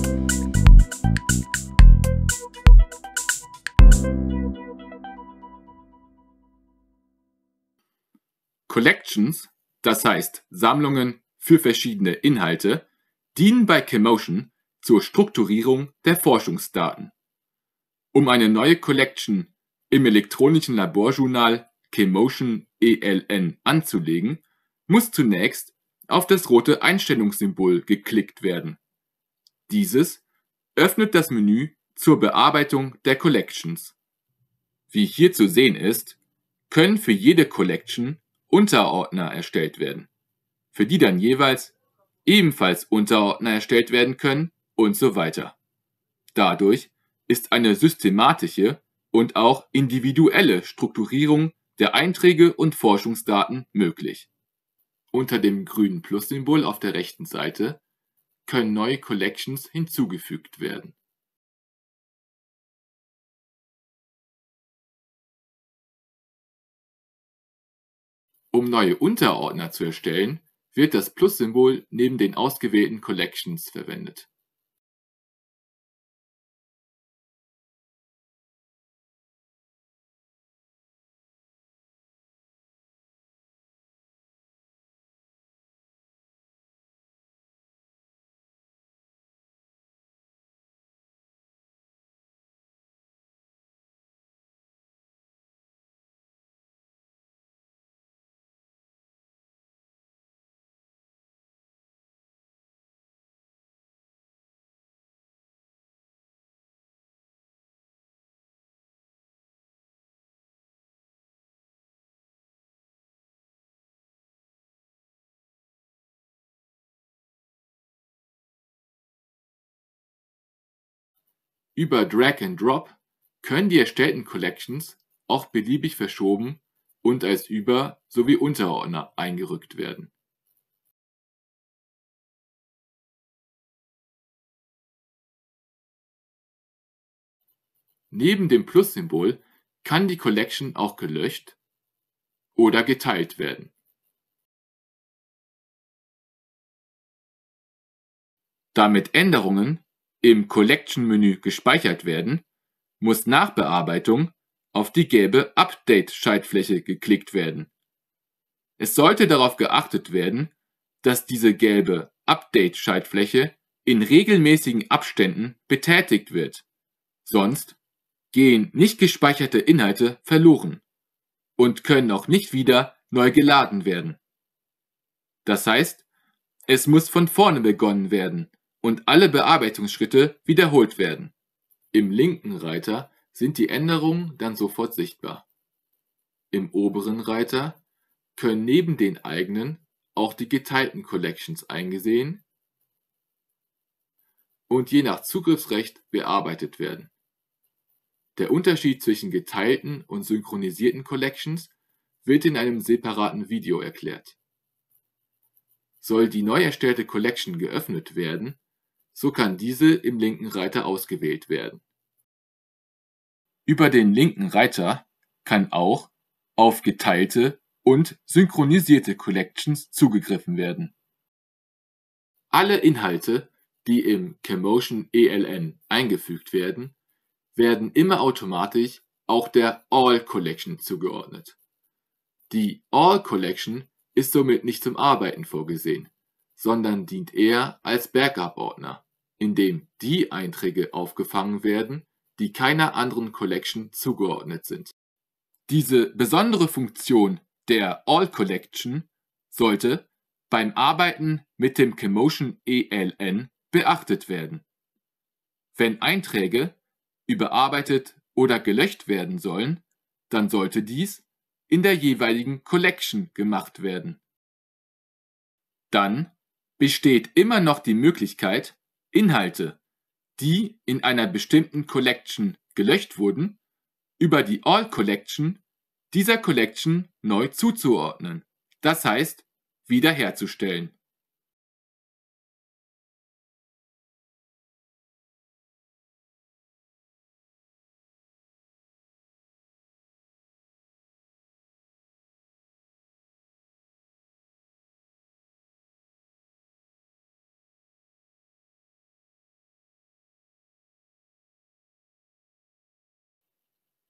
Collections, das heißt Sammlungen für verschiedene Inhalte, dienen bei Camotion zur Strukturierung der Forschungsdaten. Um eine neue Collection im elektronischen Laborjournal Camotion ELN anzulegen, muss zunächst auf das rote Einstellungssymbol geklickt werden. Dieses öffnet das Menü zur Bearbeitung der Collections. Wie hier zu sehen ist, können für jede Collection Unterordner erstellt werden, für die dann jeweils ebenfalls Unterordner erstellt werden können und so weiter. Dadurch ist eine systematische und auch individuelle Strukturierung der Einträge und Forschungsdaten möglich. Unter dem grünen Plus-Symbol auf der rechten Seite können neue Collections hinzugefügt werden. Um neue Unterordner zu erstellen, wird das Plus-Symbol neben den ausgewählten Collections verwendet. Über Drag and Drop können die erstellten Collections auch beliebig verschoben und als Über- sowie Unterordner eingerückt werden. Neben dem Plus-Symbol kann die Collection auch gelöscht oder geteilt werden. Damit Änderungen im Collection-Menü gespeichert werden, muss nach Bearbeitung auf die gelbe Update-Schaltfläche geklickt werden. Es sollte darauf geachtet werden, dass diese gelbe Update-Schaltfläche in regelmäßigen Abständen betätigt wird. Sonst gehen nicht gespeicherte Inhalte verloren und können auch nicht wieder neu geladen werden. Das heißt, es muss von vorne begonnen werden und alle Bearbeitungsschritte wiederholt werden. Im linken Reiter sind die Änderungen dann sofort sichtbar. Im oberen Reiter können neben den eigenen auch die geteilten Collections eingesehen und je nach Zugriffsrecht bearbeitet werden. Der Unterschied zwischen geteilten und synchronisierten Collections wird in einem separaten Video erklärt. Soll die neu erstellte Collection geöffnet werden, so kann diese im linken Reiter ausgewählt werden. Über den linken Reiter kann auch auf geteilte und synchronisierte Collections zugegriffen werden. Alle Inhalte, die im Camotion ELN eingefügt werden, werden immer automatisch auch der All Collection zugeordnet. Die All Collection ist somit nicht zum Arbeiten vorgesehen, sondern dient eher als Backup-Ordner, in dem die Einträge aufgefangen werden, die keiner anderen Collection zugeordnet sind. Diese besondere Funktion der All Collection sollte beim Arbeiten mit dem Camotion ELN beachtet werden. Wenn Einträge überarbeitet oder gelöscht werden sollen, dann sollte dies in der jeweiligen Collection gemacht werden. Dann besteht immer noch die Möglichkeit, Inhalte, die in einer bestimmten Collection gelöscht wurden, über die All Collection dieser Collection neu zuzuordnen, das heißt wiederherzustellen.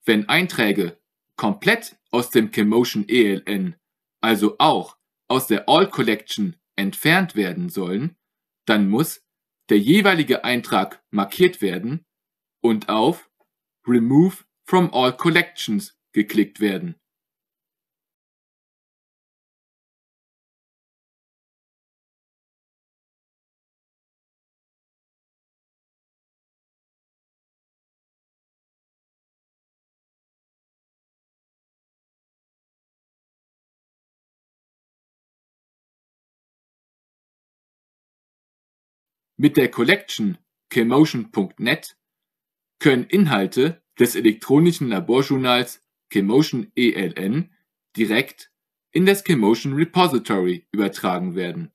Wenn Einträge komplett aus dem Kemotion ELN, also auch aus der All Collection, entfernt werden sollen, dann muss der jeweilige Eintrag markiert werden und auf Remove from All Collections geklickt werden. Mit der Collection Kemotion.net können Inhalte des elektronischen Laborjournals Kemotion ELN direkt in das Kemotion Repository übertragen werden.